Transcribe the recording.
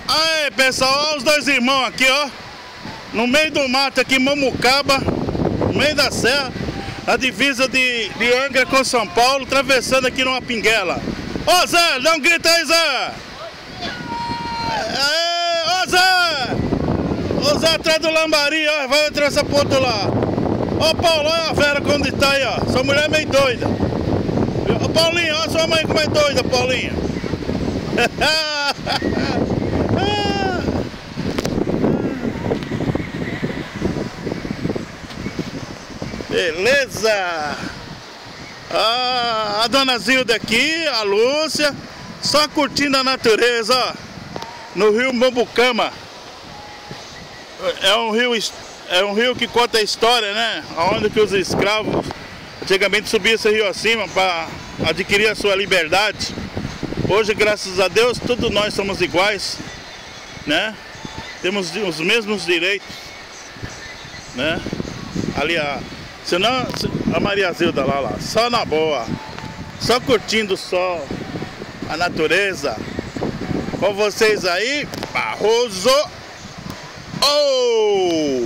Aí, pessoal, olha os dois irmãos aqui, ó. No meio do mato aqui, Mamucaba, no meio da serra, a divisa de Angra com São Paulo, atravessando aqui numa pinguela. Ô Zé, dá um grito aí, Zé! Ô Zé! Ô Zé atrás do lambari, ó, vai atravessar pro outro lado. Ó Paulo, olha a Vera como tá aí, ó. Sua mulher é meio doida. Ô Paulinho, olha sua mãe como é doida, Paulinho. Beleza! A dona Zilda aqui, a Lúcia, só curtindo a natureza, ó, no rio Mambucama. É um rio que conta a história, né? Onde que os escravos antigamente subiam esse rio acima para adquirir a sua liberdade. Hoje, graças a Deus, todos nós somos iguais, né? Temos os mesmos direitos, né? Ali senão a Maria Zilda lá, só na boa, só curtindo o sol, a natureza. Com vocês aí, Barroso. Oh!